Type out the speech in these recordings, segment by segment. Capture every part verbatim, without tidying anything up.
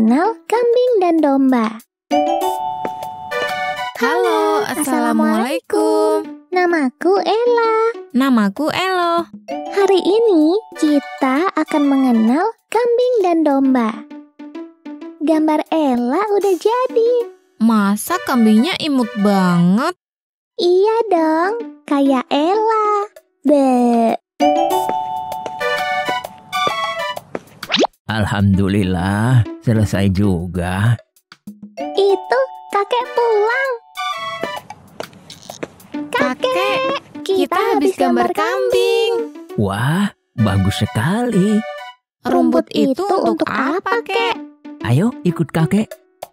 mengenal kambing dan domba. Halo, Assalamualaikum. Namaku Ella. Namaku Elo. Hari ini kita akan mengenal kambing dan domba. Gambar Ella udah jadi. Masa kambingnya imut banget? Iya dong, kayak Ella. Be. Alhamdulillah, selesai juga. Itu kakek pulang. Kakek, kita habis gambar kambing. Wah, bagus sekali. Rumput itu untuk apa, Kek? Ayo ikut kakek.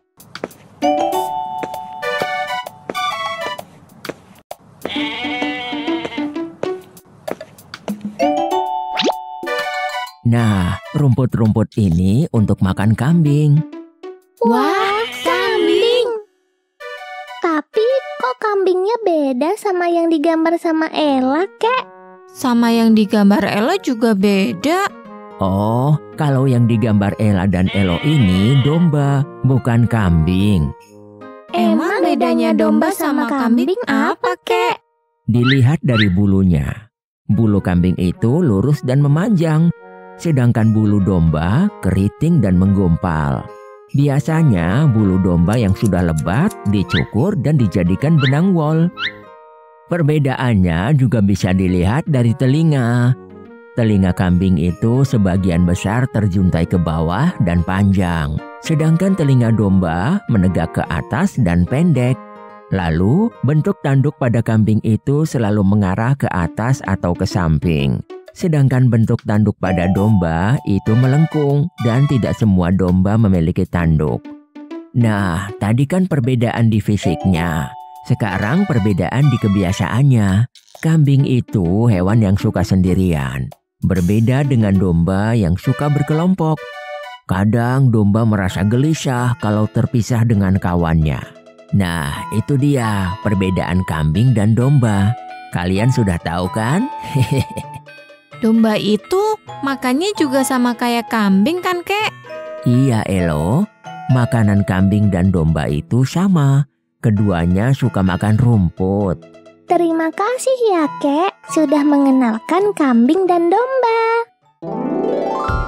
Nah, rumput-rumput ini untuk makan kambing. Wah, kambing. Tapi kok kambingnya beda sama yang digambar sama Ella, Kek? Sama yang digambar Elo juga beda. Oh, kalau yang digambar Ella dan Elo ini domba, bukan kambing. Emang bedanya domba sama kambing apa, Kek? Dilihat dari bulunya. Bulu kambing itu lurus dan memanjang, sedangkan bulu domba keriting dan menggumpal. Biasanya bulu domba yang sudah lebat dicukur dan dijadikan benang wol. Perbedaannya juga bisa dilihat dari telinga. Telinga kambing itu sebagian besar terjuntai ke bawah dan panjang, sedangkan telinga domba menegak ke atas dan pendek. Lalu, bentuk tanduk pada kambing itu selalu mengarah ke atas atau ke samping. Sedangkan bentuk tanduk pada domba itu melengkung dan tidak semua domba memiliki tanduk. Nah, tadi kan perbedaan di fisiknya. Sekarang perbedaan di kebiasaannya. Kambing itu hewan yang suka sendirian. Berbeda dengan domba yang suka berkelompok. Kadang domba merasa gelisah kalau terpisah dengan kawannya. Nah, itu dia perbedaan kambing dan domba. Kalian sudah tahu kan? Domba itu makannya juga sama kayak kambing kan, Kek? Iya, Elo. Makanan kambing dan domba itu sama. Keduanya suka makan rumput. Terima kasih ya, Kek, sudah mengenalkan kambing dan domba.